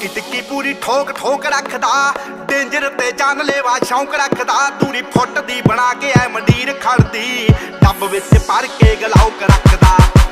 ਟਿੱਕੀ ਟਿੱਕੀ पूरी ठोक ठोक रखदा, डेंजर ते जानलेवा शौक रखदा। दूरी फुट दी बना के ऐ मंडीर खड़दी, डब विच भर के गलाउक रखदा।